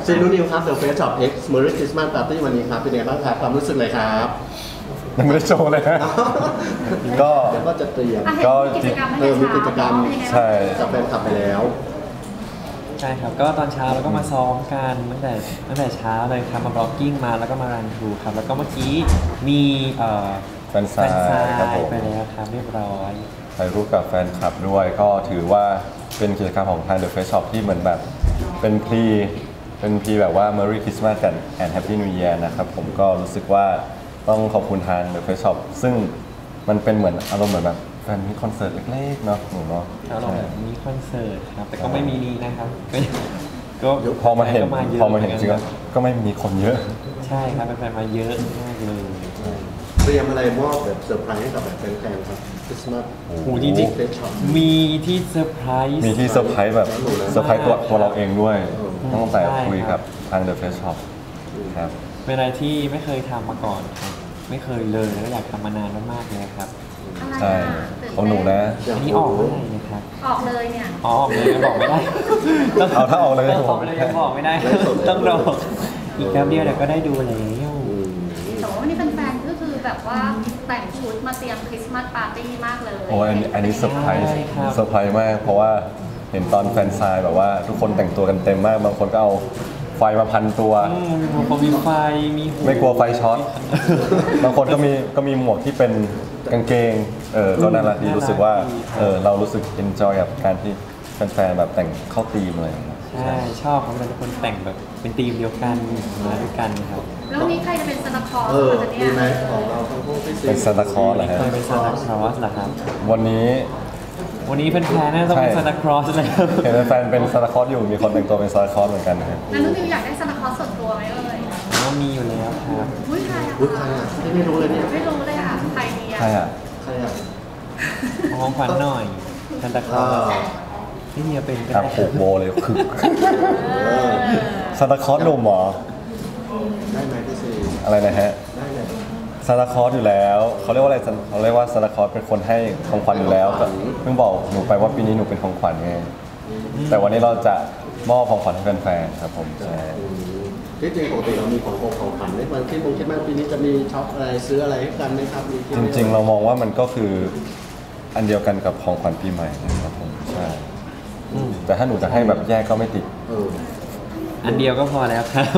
ซีนูนิวครับ The Face Shop X Merry Christmas Party วันนี้ครับเป็นยังไงบ้างครับความรู้สึกเลยครับยังไม่ได้โชว์เลยนะก็จะเตรียมก็มีกิจกรรมใช่กับแฟนคลับไปแล้วใช่ครับก็ตอนเช้าเราก็มาซ้อมกันตั้งแต่เช้าเลยครับมาบล็อกกิ้งมาแล้วก็มารันทรูครับแล้วก็เมื่อกี้มีแฟนซายไปแล้วครับเรียบร้อยถ่ายรูปกับแฟนคลับด้วยก็ถือว่าเป็นกิจกรรมของทาง The Face Shop ที่เหมือนแบบเป็นพรีแบบว่า Merry Christmas กัน and Happy New Year นะครับผมก็รู้สึกว่าต้องขอบคุณทาง The Face Shop ซึ่งมันเป็นเหมือนอารมณ์เหมือนแบบแฟนมีคอนเสิร์ตเล็กๆเนาะหนูเนาะเราแบบมีคอนเสิร์ตครับแต่ก็ไม่มีนี้นะครับก็พอมาเห็นจริงก็ไม่มีคนเยอะใช่ครับแฟนมาเยอะมากเลยเตรียมอะไรมอบแบบเซอร์ไพรส์ให้กับแบบแฟนๆครับคริสต์มาสโอ้โหจริงๆมีที่เซอร์ไพรส์แบบเซอร์ไพรส์ตัวเราเองด้วยตั้งแต่คุยกับทาง The Face Shop ครับเป็นอะไรที่ไม่เคยทำมาก่อนครับไม่เคยเลยแล้วอยากทำมานานมากๆเลยครับใช่ของหนูนะอันนี้ออกเมื่อไหร่นะครับออกเลยเนี่ยออกเลยบอกไม่ได้เอาถ้าออกเลยบอกไม่ได้ต้องรออีกแป๊บเดียวเดี๋ยวก็ได้ดูแล้วแต่ว่าวันนี้แฟนๆก็คือแบบว่าแต่งชุดมาเตรียมคริสต์มาสปาร์ตี้มากเลยโอ้อันนี้เซอร์ไพรส์มากเพราะว่าเห็นตอนแฟนซายแบบว่าทุกคนแต่งตัวกันเต็มมากบางคนก็เอาไฟมาพันตัวมีไฟมีไม่กลัวไฟช็อตบางคนก็มีหมวกที่เป็นกางเกงก็น่ารักดีรู้สึกว่าเรารู้สึกเอนจอยกับการที่แฟนๆแบบแต่งเข้าธีมเลยใช่ชอบเพราะทุกคนแต่งแบบเป็นธีมเดียวกันมาด้วยกันครับแล้วนี้ใครจะเป็นซานตาคลอสเนี่ยดีไหมของเราทั้งคู่เป็นซานตาคลอสเหรอฮะเป็นซานตาคลอสเหรอครับวันนี้แฟนๆน่าจะเป็นซานตาคลอสเลยเห็นแฟนเป็นซานตาคลอสอยู่มีคนแต่งตัวเป็นซานตาคลอสเหมือนกันนะครับแล้วนิวอยากได้ซานตาคลอสส่วนตัวไหมก็มีอยู่แล้วครับอุ้ยใครอ่ะไม่รู้เลยเนี่ยไม่รู้เลยอ่ะใครดีอ่ะใครอ่ะของขวัญหน่อยซานตาคลอสที่เมียเป็นก็ได้ผูกโบเลยคือซานตาคลอสหนุ่มเหรอได้ไหมพี่ซีอะไรนะฮะซานตาคลอสอยู่แล้วเขาเรียกว่าอะไรเขาเรียกว่าซานตาคลอสเป็นคนให้ของขวัญอยู่แล้วเพิ่งบอกหนูไปว่าปีนี้หนูเป็นของขวัญไงแต่วันนี้เราจะมอบของขวัญให้แฟนๆครับผมใช่ที่จริงปกติเรามีของขวัญในวันที่คิดว่าปีนี้จะมีช็อปอะไรซื้ออะไรให้กันไหมครับจริงๆเรามองว่ามันก็คืออันเดียวกันกับของขวัญปีใหม่นะครับผมใช่แต่ถ้าหนูจะให้แบบแยกก็ไม่ติดอันเดียวก็พอแล้วครับ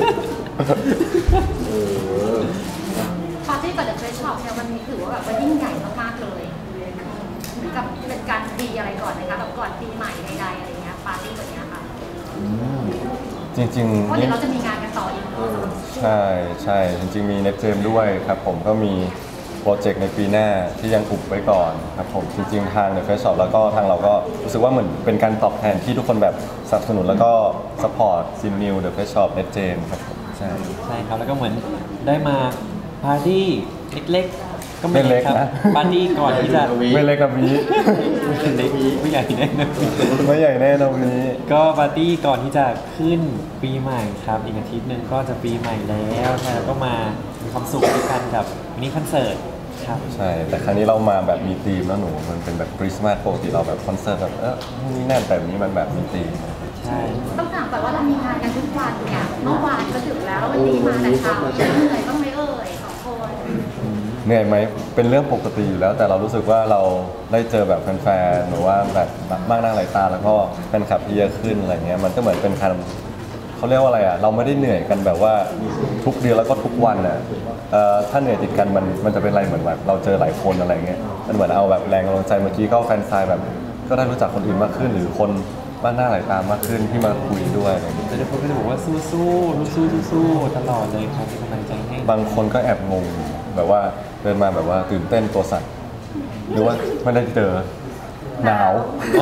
ปาร์ตี้กับเดอะเฟรชช็อปเนี่ยวันนี้ถือว่าแบบว่ายิ่งใหญ่มากๆเลยเหมือนกับเป็นการปีอะไรก่อนนะคะแบบก่อนปีใหม่ใดๆอะไรเงี้ยปาร์ตี้แบบนี้ค่ะจริงๆเพราะเดี๋ยวเราจะมีงานกันต่ออีกใช่จริงๆมีเน็ตเจมด้วยครับผมก็มีโปรเจกต์ในปีหน้าที่ยังอุบไว้ก่อนครับผมจริงๆทาง The Face Shop แล้วก็ทางเราก็รู้สึกว่าเหมือนเป็นการตอบแทนที่ทุกคนแบบสนับสนุนแล้วก็ซัพพอร์ตซีนิว The Face Shop เน็ตเจมครับผมใช่ครับแล้วก็เหมือนได้มาปาร์ตี้เล็กๆก็ไม่เล็กครับปาร์ตี้ก่อนที่จะไม่เล็กนะวีไม่ใหญ่แน่นะไม่ใหญ่แน่นะวีก็ปาร์ตี้ก่อนที่จะขึ้นปีใหม่ครับอีกอาทิตย์นึงก็จะปีใหม่แล้วแล้วก็มามีความสุขด้วยกันกับมินิคอนเสิร์ตใช่แต่ครั้งนี้เรามาแบบมีธีมแล้วหนูมันเป็นแบบคริสต์มาสปกติเราแบบคอนเสิร์ตแบบนี่แน่นแต่นี้มันแบบมีธีมใช่ต้องถามก่อนว่าเรามีงานกันทุกวันเนี่ยเมื่อวานก็ถึงแล้ววันนี้มาแต่เช้าเหนื่อยบ้างไหมเอ่ย2 คนเหนื่อยไหมเป็นเรื่องปกติอยู่แล้วแต่เรารู้สึกว่าเราได้เจอแบบแฟนๆหรือว่าแบบมากหน้าหลายตาแล้วก็แฟนคลับที่เยอะขึ้นอะไรเงี้ยมันก็เหมือนเป็นการเขาเรียกว่าอะไรอ่ะเราไม่ได้เหนื่อยกันแบบว่าทุกเดือนแล้วก็ทุกวันอ่ะถ้าเหนื่อยติดกันมันจะเป็นอะไรเหมือนแบบเราเจอหลายคนอะไรเงี้ยมันเหมือนเอาแบบแรงกำลังใจเมื่อกี้ก็แฟนซายแบบก็ได้รู้จักคนอื่นมากขึ้นหรือคนบ้านหน้าหลายตามากขึ้นที่มาคุยด้วยอะไรเงี้ยแต่ทุกคนก็จะบอกว่าสู้ตลอดเลยครับเป็นกำลังใจให้บางคนก็แอบงงแบบว่าเดินมาแบบว่าตื่นเต้นตัวสั่นหรือว่าไม่ได้เจอหนาว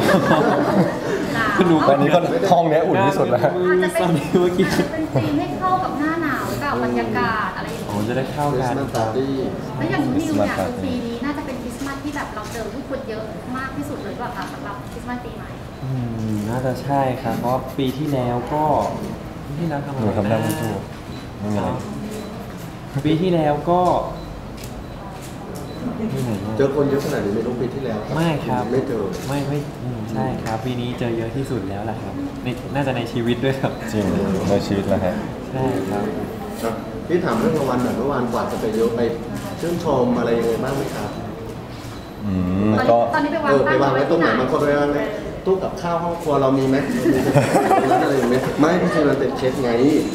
ตอนนี้ก็ห้องนี้อุ่นที่สุดแล้วอาจจะเป็นธีมให้เข้ากับหน้าหนาวกับบรรยากาศอะไรอย่างเงี้ยจะได้เข้ากันแล้วอย่างนิวเนี่ยปีนี้น่าจะเป็นคริสต์มาสที่แบบเราเจอผู้คนเยอะมากที่สุดเลยว่าสำหรับคริสต์มาสปีใหม่น่าจะใช่ครับเพราะปีที่แล้วก็ทำอะไรทำได้ไม่ถูกไม่มีอะไรปีที่แล้วก็ที่ไหนเจอคนเยอะขนาดนี้ไม่รู้ปีที่แล้วไม่ครับไม่เจอไม่ใช่ครับปีนี้เจอเยอะที่สุดแล้วแหละครับน่าจะในชีวิตด้วยครับจริงในชีวิตนะฮะใช่ครับครับพี่ถามเรื่องรางวัลหน่อยเมื่อวานกว่าจะไปเยอะไปชื่นชมอะไรยังไงบ้างไหมครับก็ตอนนี้ไปวางไปวางไว้ตรงไหนบางคนไปวางในตู้กับข้าวห้องครัวเรามีไหมมีอะไรไหมไม่พี่ซีมันติดเช็ดไง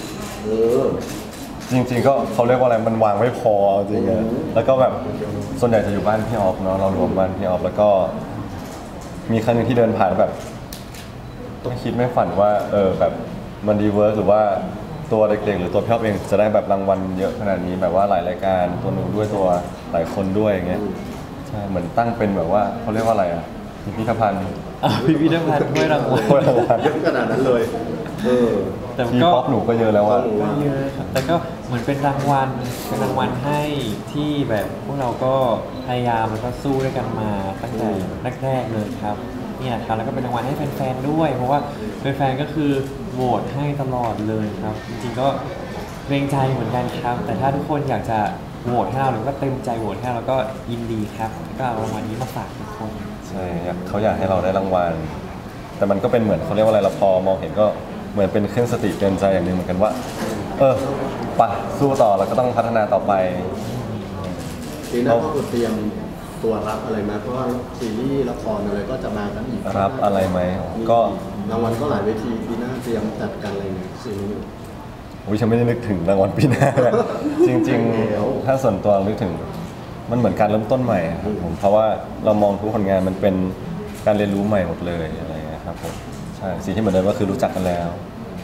จริงๆก็เขาเรียกว่าอะไรมันวางไม่พอจริงๆแล้วก็แบบส่วนใหญ่จะอยู่บ้านพี่ออฟเนาะเรารวมบ้านพี่ออฟแล้วก็มีครั้งหนึงที่เดินผ่านแบบต้องคิดไม่ฝันว่าแบบมันดีเวิร์กหรือว่าตัวเด็กๆหรือตัวพี่ออฟเองจะได้แบบรางวัลเยอะขนาดนี้แบบว่าหลายรายการตัวหนึ่งด้วยตัวหลายคนด้วยอย่างเงี้ยใช่เหมือนตั้งเป็นแบบว่าเขาเรียกว่าอะไรอ่ะพิพิธภัณฑ์พิพิธภัณฑ์ถ้วยรางวัลถ้วยรางวัลเยอะขนาดนั้นเลยแต่ทีก็ป๊อปหนูก็เยอะแล้วอ่ะก็เยอะครับแต่ก็เหมือนเป็นรางวัลให้ที่แบบพวกเราก็พยายามแล้วก็สู้ด้วยกันมาตั้งแต่แรกๆเลยครับเนี่ยครับแล้วก็เป็นรางวัลให้แฟนๆด้วย เพราะว่าแฟนๆก็คือโหวตให้ตลอดเลยครับ จริงๆก็เกรงใจเหมือนกันครับ แต่ถ้าทุกคนอยากจะโหวตให้เราหรือก็เต็มใจโหวตให้เราก็ยินดีครับก็เอารางวัลนี้มาฝากทุกคนใช่เขาอยากให้เราได้รางวัลแต่มันก็เป็นเหมือนเขาเรียกว่าอะไรเราพอมองเห็นก็เหมือนเป็นเครื่องสติเตือนใจอย่างหนึ่งเหมือนกันว่าไปสู้ต่อแล้วก็ต้องพัฒนาต่อไปปีหน้าก็คือเตรียมตัวรับอะไรมาเพราะว่าซีรีส์ละครอะไรก็จะมากันอีกรับอะไรไหมก็รางวัลก็หลายเวทีปีหน้าเตรียมจัดกันอะไรเนี่ยซีรีส์ฉันไม่ได้นึกถึงรางวัลปีหน้า จริงๆถ้าส่วนตัวนึกถึงมันเหมือนการเริ่มต้นใหม่ครับผมเพราะว่าเรามองทุกผลงานมันเป็นการเรียนรู้ใหม่หมดเลยอะไรอย่างเงี้ยครับผมใช่สิ่งที่เหมือนเดิมก็คือรู้จักกันแล้ว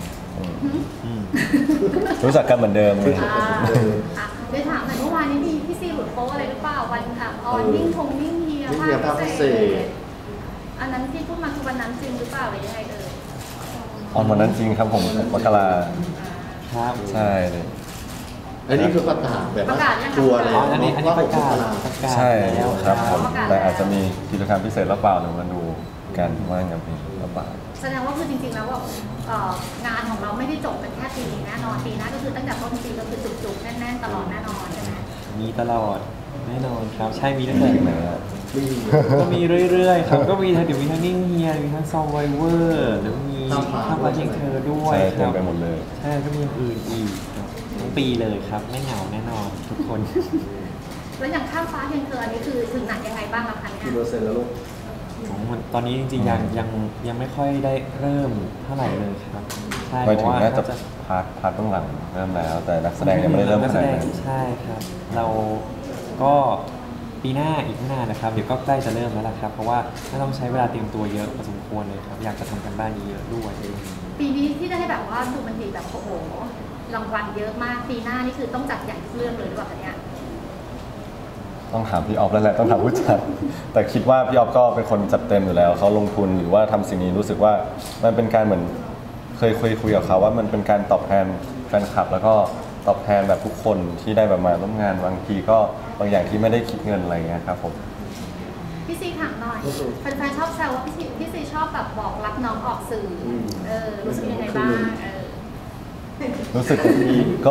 รู้จักกันเหมือนเดิมเลยได้ถามหน่อยเมื่อวานนี้มีพี่ซีหลุดโป๊อะไรหรือเปล่าวันออนนิ่งเฮียภาคพิเศษอันนั้นที่พูดมาคือวันนั้นจริงหรือเปล่าหรือยังไงเอ่ยออนวันนั้นจริงครับผมมกราครับใช่เลยอันนี้คือประกาศแบบว่าทัวร์เลยอันนี้ประกาศใช่แล้วครับผมแต่อาจจะมีกิจกรรมพิเศษหรือเปล่าเดี๋ยวมาดูกันว่าอย่างนี้หรือเปล่าแสดงว่าคือจริงๆแล้วว่างานของเราไม่ได้จบเป็นแค่ปีนี้แน่นอนปีหน้าก็คือตั้งแต่ต้นปีก็คือจุกๆแน่นๆตลอดแน่นอนใช่ไหมมีตลอดแน่นอนครับใช่มีตั้งแต่ถึงไหนแล้วก็มีเรื่อยๆครับก็มีทั้งเดี๋ยวมีทั้งนิ่งเฮียมีทั้งซองไวเวอร์แล้วมีข้ามมาเชียงเธอด้วยใช่คเต็มรับไปหมดเลยใช่ก็มีอย่างอื่นอีกครับทั้งปีเลยครับไม่เหงาแน่นอนทุกคนแล้วอย่างข้ามฟ้าเพียงเธออันนี้คือถึงไหนยังไงบ้างล่ะคะเนี่ยกี่เปอร์เซ็นต์แล้วลูกตอนนี้จริงๆยังไม่ค่อยได้เริ่มเท่าไหร่เลยครับใช่ไม่เพถึราะงว่าน่าจะพาร์ทเบื้องหลังเริ่มแล้ว แต่นักแสดงยังไม่ได้เริ่มนักขแสนาดดงนั้นใช่ครับเราก็ปีหน้าอีกไม่นานนะครับเดี๋ยวก็ใกล้จะเริ่มแล้วล่ะครับเพราะว่าต้องใช้เวลาเตรียมตัวเยอะพอสมควรเลยครับอยากจะทำกันบ้านเยอะด้วยปีนี้ที่ได้แบบว่าดูมันดีแบบโอ้โหรางวัลเยอะมากปีหน้านี่คือต้องจัดใหญ่ทุกเรื่องเลยหรือเปล่าคะเนี่ยต้องถามพี่ออฟแล้วแหละต้องถามผู้จัด แต่คิดว่าพี่ออฟก็เป็นคนจัดเต็มอยู่แล้วเขาลงทุนหรือว่าทำสิ่งนี้รู้สึกว่ามันเป็นการเหมือนเคยคุยกับเขาว่ามันเป็นการตอบแทนแฟนคลับ แล้วก็ตอบแทนแบบทุกคนที่ได้แบบมาร่วมงานบางทีก็บางอย่างที่ไม่ได้คิดเงินอะไรเงี้ยครับผมพี่ซีถามหน่อยแฟนๆชอบแซวว่าพี่ซีชอบแบบบอกรักน้องออกสื่อรู้สึกยังไงบ้างรู้สึกก็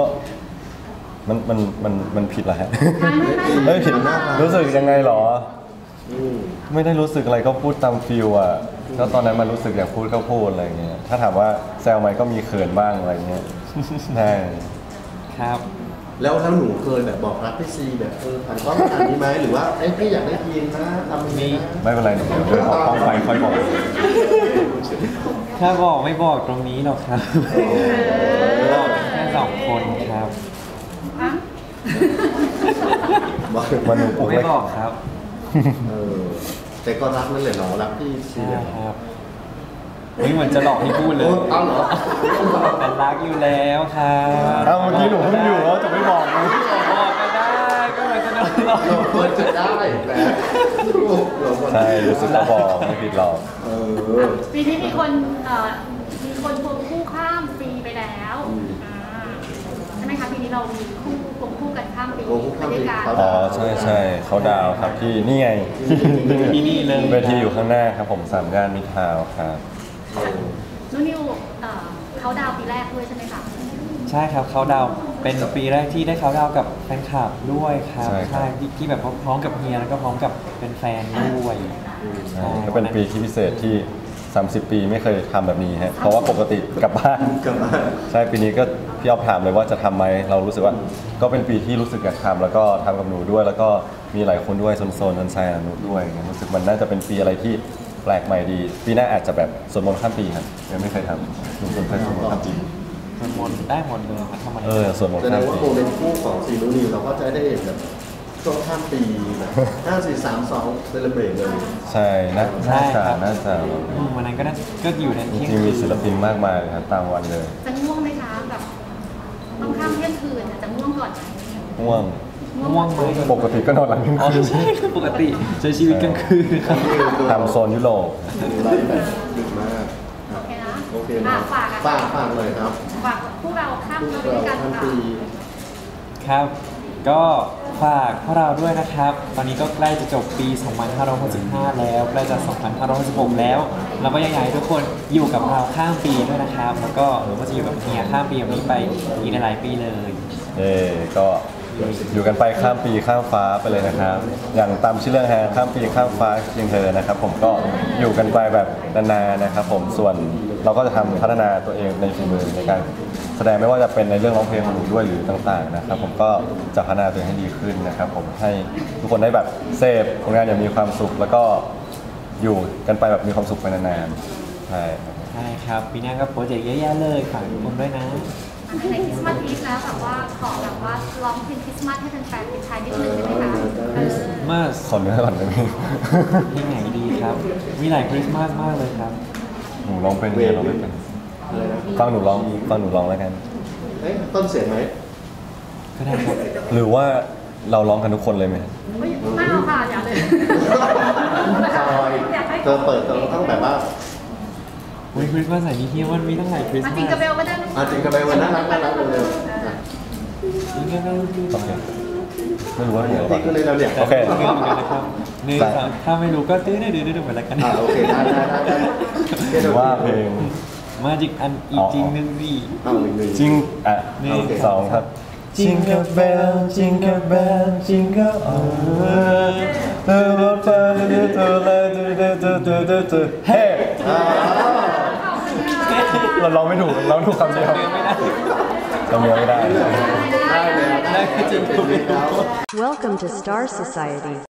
มันผิดเหรอฮะไม่ผิดรู้สึกยังไงหรอไม่ได้รู้สึกอะไรก็พูดตามฟิลอ่ะก็ตอนนั้นมันรู้สึกอยากพูดก็พูดอะไรเงี้ยถ้าถามว่าแซวไหมก็มีเขินบ้างอะไรเงี้ยใช่ครับแล้วหนูเคยแบบบอกรักพี่ซีแบบผ่านกล้องขนาดนี้ไหมหรือว่าพี่อยากได้ยินนะทำยังไงนะไม่เป็นไรเดี๋ยวเดินออกห้องไปค่อยบอกถ้าบอกไม่บอกตรงนี้หรอกครับบอกแค่สองคนครับมันหนูปลุกไม่เลยบอกครับแต่ก็รักนั่นแหละเนาะรักพี่ซีใช่ครับไม่เหมือนจะหลอกให้พูดเลยเอาเหรอแต่รักอยู่แล้วครับเมื่อกี้หนูเพิ่งอยู่แล้วจะไม่บอกเลยบอกก็ได้ก็เหมือนจะโดนหลอกเราควรจะได้แหละเราควรใช่รู้สึกก็บอกไม่ผิดหรอกปีนี้มีคนควงคู่ข้ามปีไปแล้วใช่ไหมคะปีนี้เรามีควงคู่กันข้ามปีไปด้วยกันอ๋อใช่เขาดาวครับที่นี่ไงที่นี่เลยเวทีอยู่ข้างหน้าครับผม3 ย่านมิตรทาวน์ครับนุ่นนิวเขาดาวปีแรกด้วยใช่ไหมคะใช่ครับเขาดาวน์เป็นปีแรกที่ได้เขาดาวน์กับแฟนคลับด้วยครับใช่ครับที่แบบพร้อมกับเฮียแล้วก็พร้อมกับเป็นแฟนด้วยใช่ก็เป็นปีที่พิเศษที่ 30 ปีไม่เคยทำแบบนี้ฮะเพราะว่าปกติกลับบ้านกลับบ้านใช่ปีนี้ก็พี่อ๊อฟถามเลยว่าจะทำไหมเรารู้สึกว่าก็เป็นปีที่รู้สึกอยากทำแล้วก็ทำกับหนูด้วย แล้วก็มีหลายคนด้วยโซนๆแซนๆด้วยรู้สึกมันน่าจะเป็นปีอะไรที่แปลกใหม่ดี ปีหน้าอาจจะแบบสวดมนต์ข้ามปีครับยังไม่เคยทำหนูเคยสวดมนต์ข้ามปีมันหมดได้หมดเลยครับทำไมสวดมนต์แสดข้าง มว่าปีโมเมนต์คู่ของซีนูนิวเราก็จะได้เห็นแบบช่วงข้ามปีแบบ5 4 3 2เซเลบรตเลยใช่น่าจะวันนั้นก็อยู่ในจเที่ยงริงๆคืมีนศิลปินมากมายครับตามวันเลยจะง่วงไหมคะแบบต้องข้ามเที่ยงคืนจะง่วงก่อนไหมง่วงง่วงไหมปกติก็นอนหลังเที่ยงอ๋อคืนใช่ครับปกติใช้ชีวิตกลางคืนครับทำโซนยุโรปไลฟ์แบบดึกมากโอเคนะโอเคอ่ะนะฝากอะฝากเลยครับฝากพวกเราข้ามมาด้เราวยกันข้ามค่ะปีครับ ก็ฝากพวกเราด้วยนะครับ ตอนนี้ก็ใกล้จะจบปี 2565 แล้วใกล้จะ 2566 แล้ว เราก็ยังอยากให้ทุกคนอยู่กับเราข้ามปีด้วยนะครับ แล้วก็หรือว่าจะอยู่กับเฮียข้ามปีแบบนี้ไปอีกหลายๆปีเลยก็อยู่กันไปข้ามปีข้ามฟ้าไปเลยนะครับ อย่างตามชื่อเรื่องฮะข้ามปีข้ามฟ้าเพียงเธอนะครับ ผมก็อยู่กันไปแบบนานๆนะครับ ผมส่วนเราก็จะทำพัฒนาตัวเองในฝีมือในการแสดงไม่ว่าจะเป็นในเรื่องร้องเพลงของหนูด้วยหรือต่างๆนะครับ ผมก็จะพัฒนาตัวเองให้ดีขึ้นนะครับ ผมให้ทุกคนได้แบบเสพผลงานอย่างมีความสุข แล้วก็อยู่กันไปแบบมีความสุขไปนานๆใช่ครับใช่ครับ ปีหน้าก็โปรเจกต์เยอะแยะเลยฝากทุกคนด้วยนะในคริสต์มาสอีฟแล้วแบบว่าขอแบบว่าร้องเพลงคริสต์มาสให้แฟนๆเป็นชายนิดนึงได้ไหมคะเออมาขอเนื้อก่อนได้ไหมเพลงไหนดีครับ มีหลายคริสต์มาสมากเลยครับหนูร้องเป็นเรียนร้องไม่เป็นอะไรนะฟังหนูร้องแล้วกันเอ๊ะต้นเสียงไหมก็ได้ครับหรือว่าเราร้องกันทุกคนเลยไหมไม่เอาค่ะอย่าเลยซอยอยากให้เธอเปิดเธอต้องแบบว่าวันคริสต์มาสไหนนี้ที่มันมีตั้งหลายคริสต์มามาสจิงกระเบลก็ได้นะจริงกับไปวันน่ารักเร็วจริงก็ไม่รู้โอเคไม่รู้ว่าหนูๆก่อนี่นก็เลยเราเนี่ยโอเคไม่รู้เหมือนกันนะครับหนึ่งสองถ้าไม่รู้ก็ตื้อดื้อไปแล้วกันโอเคได้ว่าเพลงมาจิกอันอีกจริงนึงสิเอาหนึ่งจริงอ่ะนี่สองครับ Jingle bell Jingle bell Jingle all the way เฮ้ เราร้องไม่ถูกร้องถูกคำเดียวเดินไม่ได้จำเนื้อไม่ได้ได้เลยได้จริงถูกแล้ว Welcome to Star Society.